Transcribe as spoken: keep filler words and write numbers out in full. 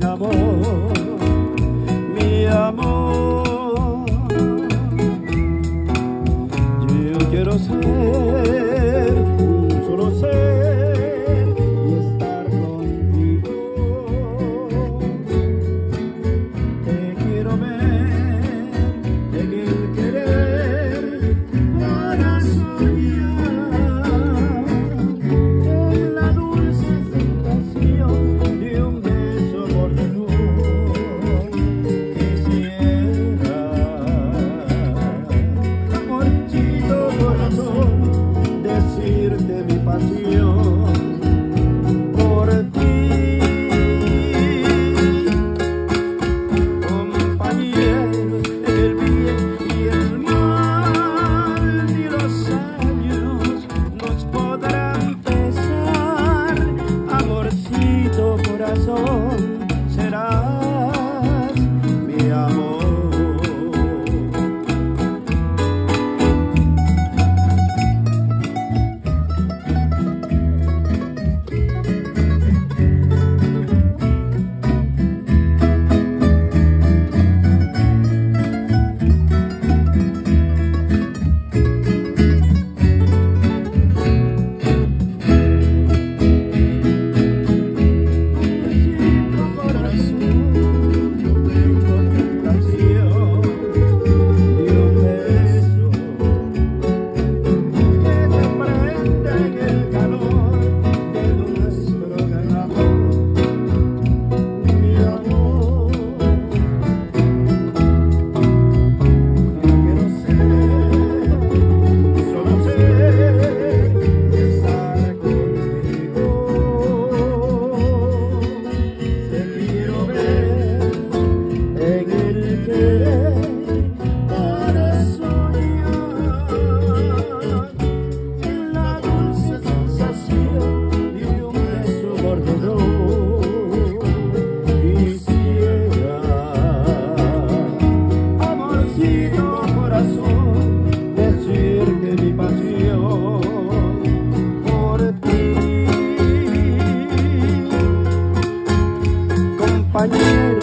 amor, mi amor. Yo quiero ser un solo ser y estar contigo. Te quiero ver en el querer para soñar, en la dulce sensación de un beso moreno. Quisiera, amorcito corazón, decirte mi pasión por ti, compañeros del bien y el mal, ni los años nos podrán pesar. Amorcito corazón, serás mi amor. Quisiera, amorcito corazón, decirte mi pasión por ti, compañero.